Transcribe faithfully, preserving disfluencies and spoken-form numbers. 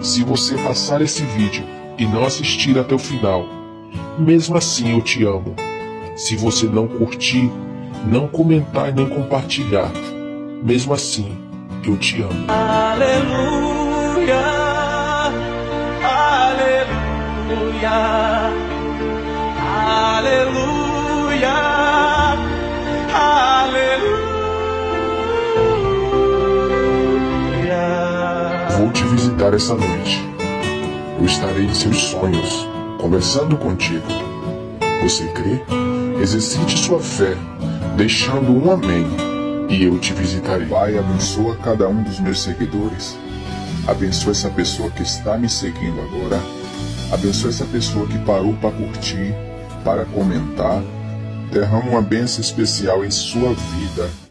Se você passar esse vídeo e não assistir até o final, mesmo assim eu te amo. Se você não curtir, não comentar nem compartilhar, mesmo assim eu te amo. Aleluia, aleluia, aleluia, aleluia. Vou te visitar essa noite. Eu estarei em seus sonhos, conversando contigo. Você crê? Exercite sua fé, deixando um amém, e eu te visitarei. Pai, abençoa cada um dos meus seguidores. Abençoa essa pessoa que está me seguindo agora. Abençoa essa pessoa que parou para curtir, para comentar. Derrama uma bênção especial em sua vida.